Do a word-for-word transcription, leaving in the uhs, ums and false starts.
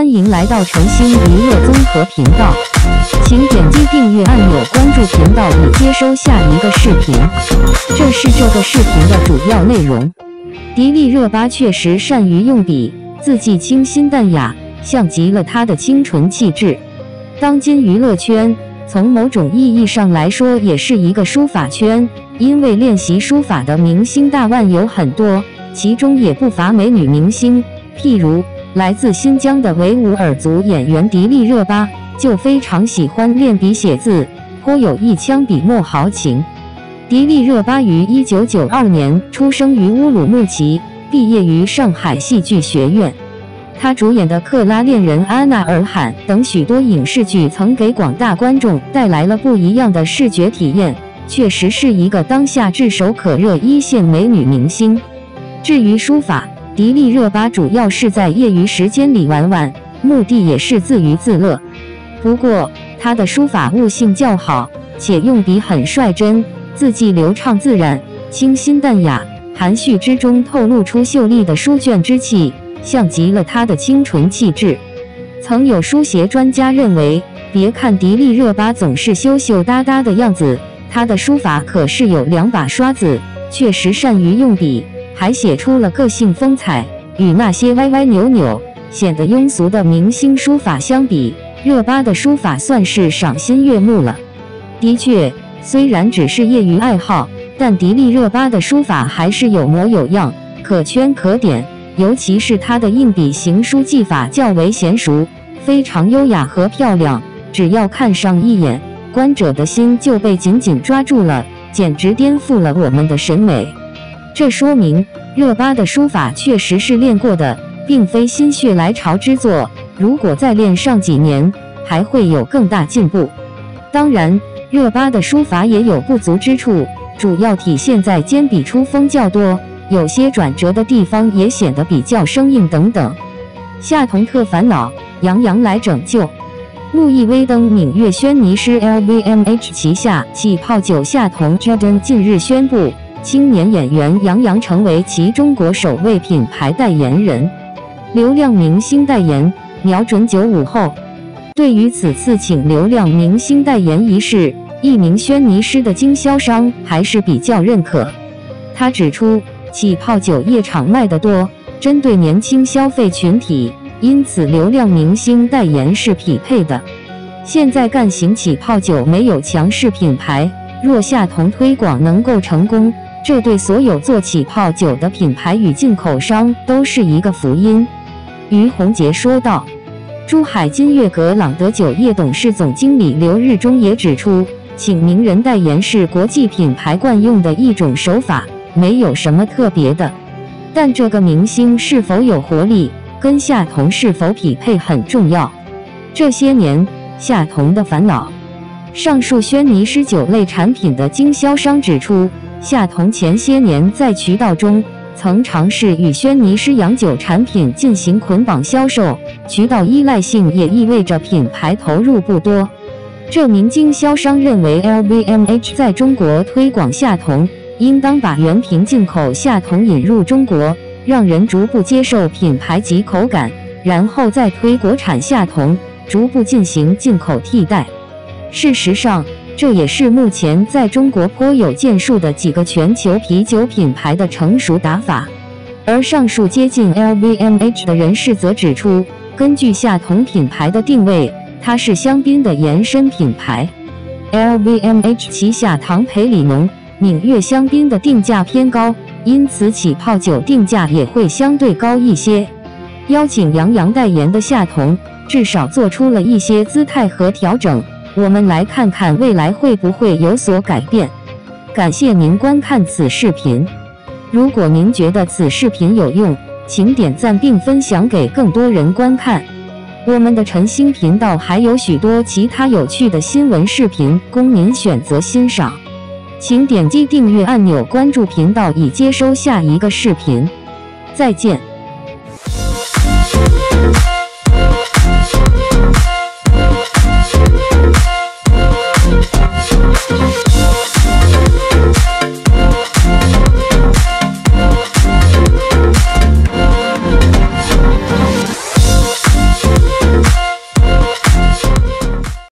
欢迎来到晨星娱乐综合频道，请点击订阅按钮关注频道以接收下一个视频。这是这个视频的主要内容。迪丽热巴确实善于用笔，字迹清新淡雅，像极了她的清纯气质。当今娱乐圈，从某种意义上来说，也是一个书法圈，因为练习书法的明星大腕有很多，其中也不乏美女明星，譬如来自新疆的维吾尔族演员迪丽热巴就非常喜欢练笔写字，颇有一腔笔墨豪情。迪丽热巴于一九九二年出生于乌鲁木齐，毕业于上海戏剧学院。她主演的《克拉恋人》《阿纳尔罕》等许多影视剧曾给广大观众带来了不一样的视觉体验，确实是一个当下炙手可热一线美女明星。至于书法，迪丽热巴主要是在业余时间里玩玩，目的也是自娱自乐。不过，她的书法悟性较好，且用笔很率真，字迹流畅自然，清新淡雅，含蓄之中透露出秀丽的书卷之气，像极了她的清纯气质。曾有书写专家认为，别看迪丽热巴总是羞羞答答的样子，她的书法可是有两把刷子，确实善于用笔，还写出了个性风采。与那些歪歪扭扭、显得庸俗的明星书法相比，热巴的书法算是赏心悦目了。的确，虽然只是业余爱好，但迪丽热巴的书法还是有模有样，可圈可点。尤其是她的硬笔行书技法较为娴熟，非常优雅和漂亮，只要看上一眼，观者的心就被紧紧抓住了，简直颠覆了我们的审美。这说明热巴的书法确实是练过的，并非心血来潮之作，如果再练上几年，还会有更大进步。当然，热巴的书法也有不足之处，主要体现在尖笔出锋较多，有些转折的地方也显得比较生硬等等。夏彤特烦恼，杨洋来拯救。路易威登闽粤轩尼诗 L V M H 旗下起泡酒夏彤 Jordan 近日宣布，青年演员杨洋成为其中国首位品牌代言人。流量明星代言，瞄准九五后。对于此次请流量明星代言一事，一名轩尼诗的经销商还是比较认可。他指出，起泡酒夜场卖得多，针对年轻消费群体，因此流量明星代言是匹配的。现在干型起泡酒没有强势品牌，若夏彤推广能够成功，这对所有做起泡酒的品牌与进口商都是一个福音。于洪杰说道。珠海金悦格朗德酒业董事总经理刘日忠也指出，请名人代言是国际品牌惯用的一种手法，没有什么特别的。但这个明星是否有活力，跟夏彤是否匹配很重要。这些年，夏彤的烦恼。上述轩尼诗酒类产品的经销商指出，夏彤前些年在渠道中曾尝试与轩尼诗洋酒产品进行捆绑销售，渠道依赖性也意味着品牌投入不多。这名经销商认为 L V M H 在中国推广夏彤，应当把原瓶进口夏彤引入中国，让人逐步接受品牌及口感，然后再推国产夏彤，逐步进行进口替代。事实上，这也是目前在中国颇有建树的几个全球啤酒品牌的成熟打法。而上述接近 L V M H 的人士则指出，根据夏彤品牌的定位，它是香槟的延伸品牌。L V M H 旗下唐培里浓、闽粤香槟的定价偏高，因此起泡酒定价也会相对高一些。邀请杨洋代言的夏彤，至少做出了一些姿态和调整。我们来看看未来会不会有所改变。感谢您观看此视频。如果您觉得此视频有用，请点赞并分享给更多人观看。我们的晨星频道还有许多其他有趣的新闻视频供您选择欣赏，请点击订阅按钮关注频道以接收下一个视频。再见。